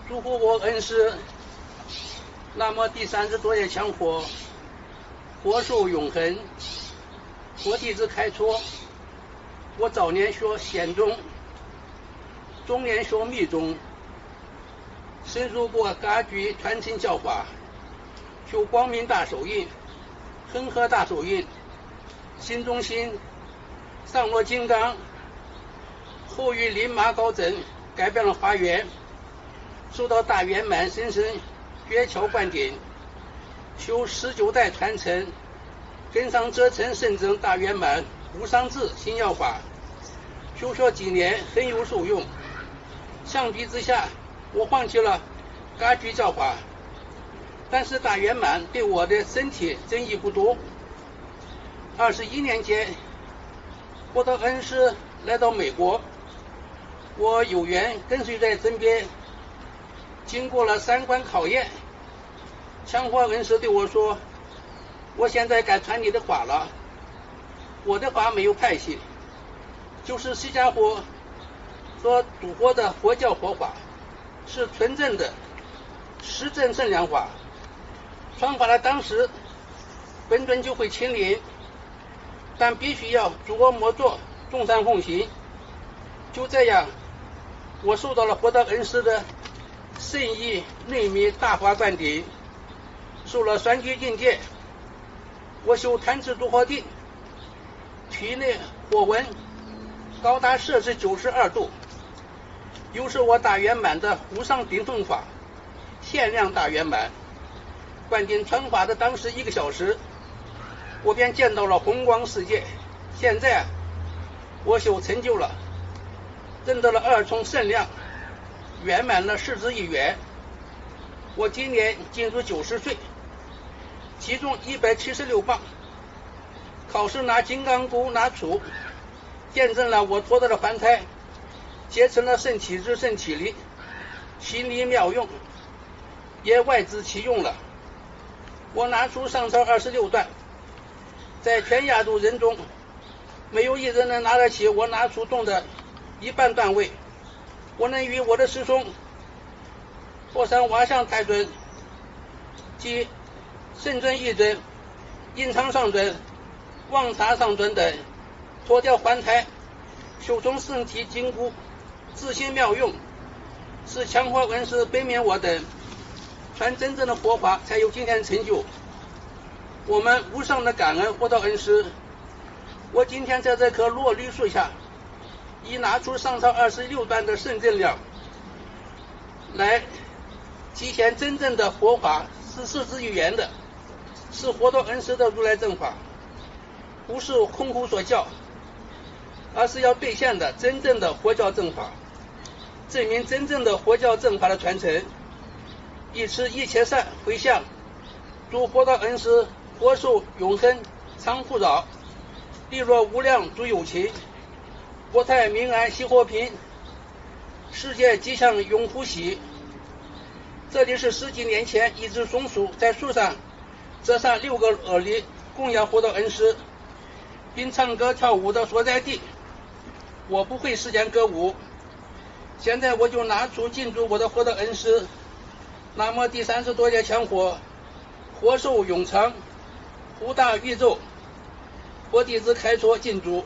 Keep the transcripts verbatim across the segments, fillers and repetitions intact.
祝福我恩师，那么第三十多页强火，佛寿永恒，佛弟子开拓。我早年学显宗，中年学密宗，深入过噶举传承教法，修光明大手印、恒河大手印、心中心、上罗金刚，后于临马高僧改变了华严，受到大圆满深深绝巧灌顶，修十九代传承，跟上折成圣僧大圆满无上智心要法，修学几年很有受用。相比之下，我放弃了噶举教法，但是大圆满对我的身体增益不多。二十一年前，我的恩师来到美国，我有缘跟随在身边，经过了三关考验，强化恩师对我说：“我现在敢传你的法了。我的法没有派系，就是释迦佛所嘱托的佛教佛法，是纯正的实证圣良法。传法的当时，本尊就会亲临，但必须要诸恶莫作，众善奉行。就这样，我受到了佛道恩师的圣意内密大法灌顶，受了三居境界。我修贪吃诸佛定，体内火温高达摄氏九十二度，又是我大圆满的无上顶峰法，限量大圆满。灌顶传法的当时一个小时，我便见到了红光世界。现在我修成就了，证得了二重圣量，圆满了世之一元。我今年进入九十岁，体重一百七十六磅，考试拿金刚箍拿杵，见证了我脱得了凡胎，结成了圣体质圣体力，心力妙用，也外资其用了。我拿出上超二十六段，在全亚洲人中，没有一人能拿得起我拿出中的一半段位。我能与我的师兄火山瓦相太尊及圣尊一尊、印昌上尊、旺察上尊等脱掉凡胎，修从圣体筋骨，自心妙用，是强化恩师悲悯我等，传真正的佛法才有今天成就。我们无上的感恩佛道恩师。我今天在这棵落绿树下，已拿出上超二十六段的圣正量，来体现真正的佛法是世之语言的，是佛道恩师的如来正法，不是空口所教，而是要兑现的真正的佛教正法，证明真正的佛教正法的传承。以此一切善回向，诸佛道恩师佛寿永生常护饶，利落无量诸有情，国泰民安喜和平，世界吉祥永福喜。这里是十几年前一只松鼠在树上折上六个耳梨供养佛道恩师，并唱歌跳舞的所在地。我不会世间歌舞，现在我就拿出敬祝我的佛道恩师。那么第三十多页强火，活寿永长，福大宇宙，佛弟子开拓敬祝。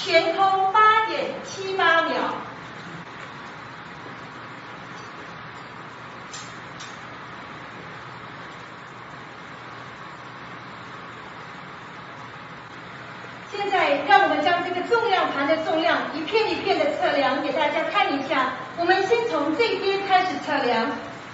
前空八点七八秒。现在让我们将这个重量盘的重量一片一片的测量给大家看一下。我们先从这边开始测量。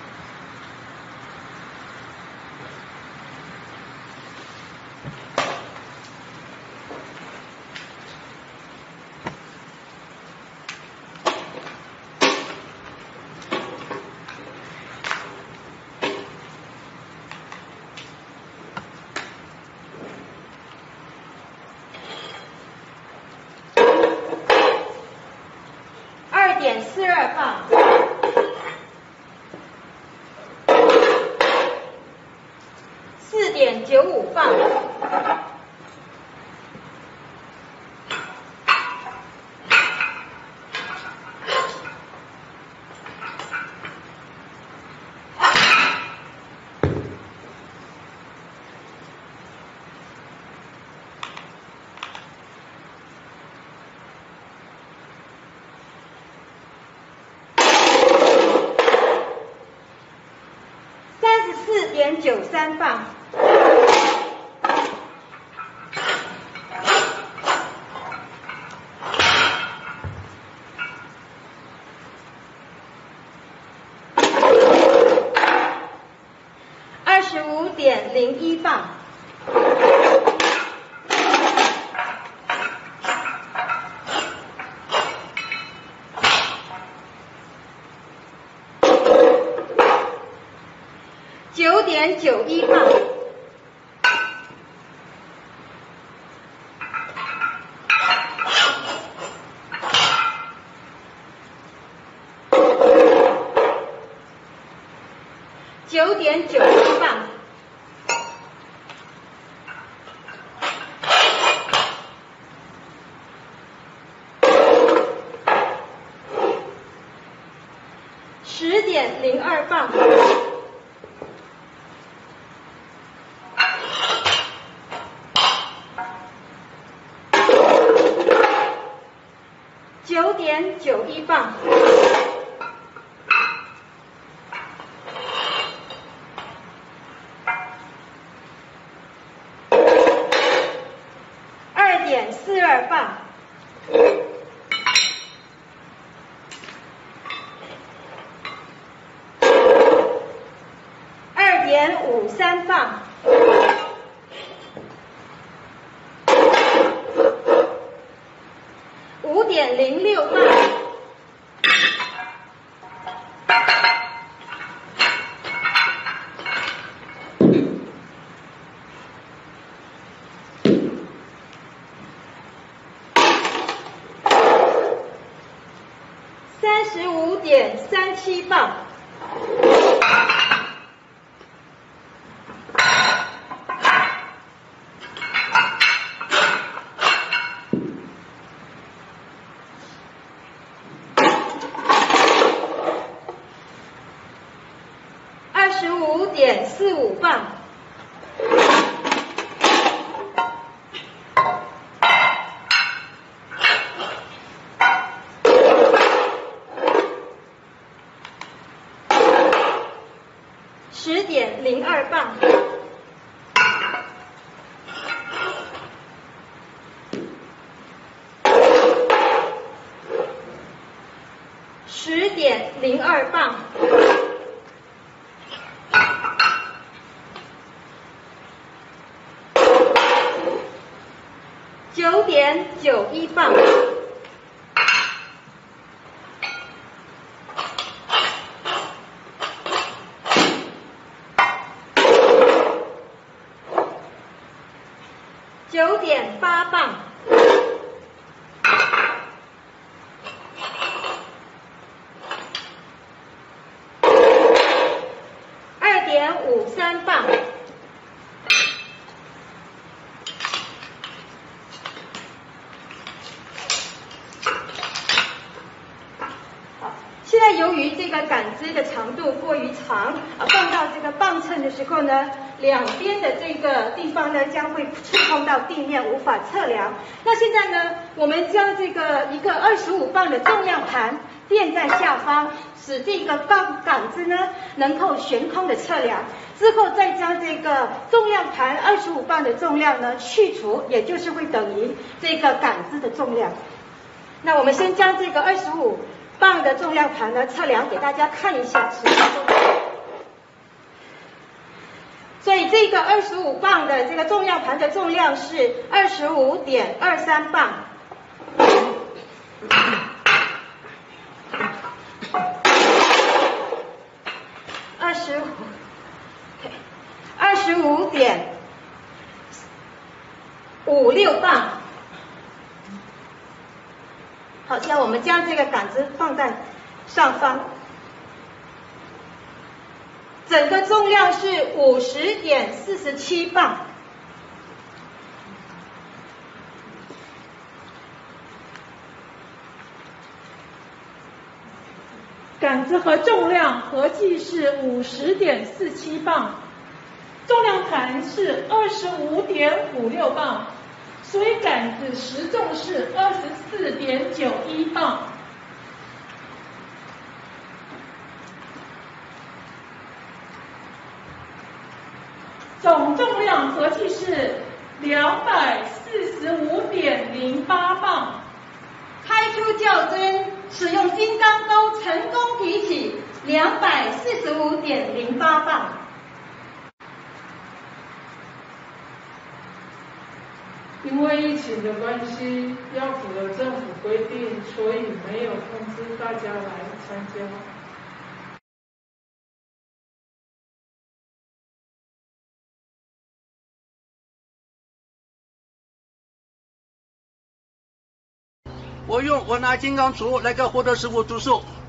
二点四二磅，四点九五磅，四点九三磅，二十五点零一磅，九点九一磅，九点九一磅，十点零二磅。九点九一磅，二点四二磅，二点五三磅。五点零六磅，三十五点三七磅。十五点四五磅，十点零二磅，十点零二磅。九点九一磅，九点八磅，二点五三磅。由于这个杆子的长度过于长，啊，放到这个磅秤的时候呢， 两边的这个地方呢将会触碰到地面，无法测量。那现在呢，我们将这个一个二十五磅的重量盘垫在下方，使这个杠杆子呢能够悬空的测量。之后再将这个重量盘二十五磅的重量呢去除，也就是会等于这个杆子的重量。那我们先将这个二十五磅的重量盘呢测量给大家看一下实际重量。所以这个二十五磅的这个重量盘的重量是二十五点二三磅。二十五，二十五点五六磅。好，现在我们将这个杆子放在上方。整个重量是五十点四十七磅。 杆子和重量合计是五十点四七磅，重量盘是二十五点五六磅，所以杆子实重是二十四点九一磅。总重量合计是两百四十五点零八磅。 开出较真，使用金刚钩成功提起两百四十五点零八磅。 因为疫情的关系，要符合政府规定，所以没有通知大家来参加。 我用我拿金刚杵来给获得师傅祝寿。